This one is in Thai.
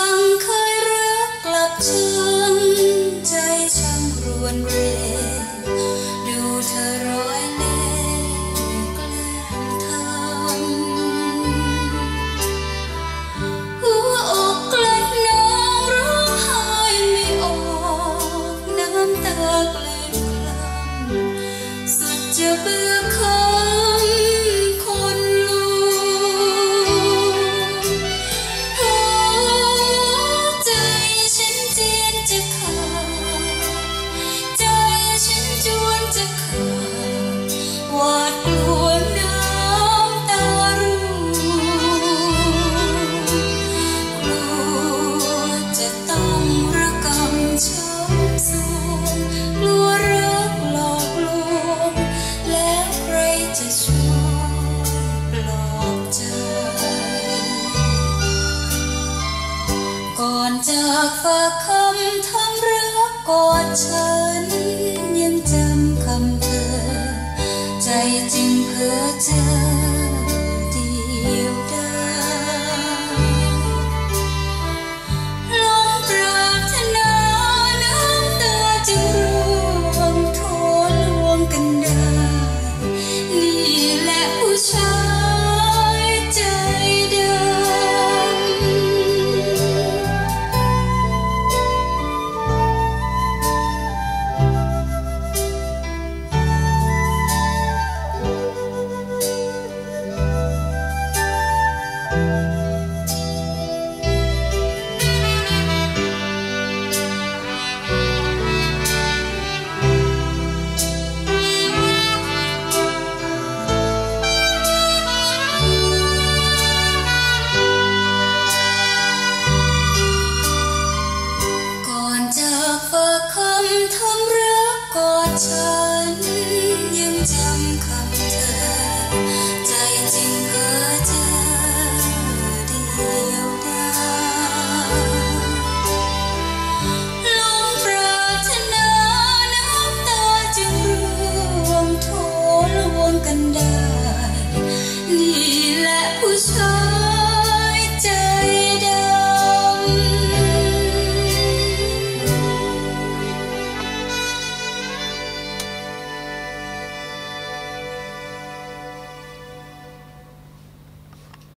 งเคยรักกลับช้ำใจช่างรวนเรดูเธอร้อยเล่ห์แกล้งทำหัวอกกลัดน้องร้องไห้ไม่ออกน้ำตาเกลื่อนกล้ำสุดจะเบื่อคำคนลูกหัวใจฉันเจียนจะขาดใจฉันจวนจะขาดหวาดกลัวน้ำตาร่วงกลัวจะต้องระกำช้ำสวงกลัวรักหลอกลวงแล้วใครจะช่วยปลอบใจก่อนจากฝากคำทำรักกอดฉันยังจำคำเธอใจจึงเพ้อเจอ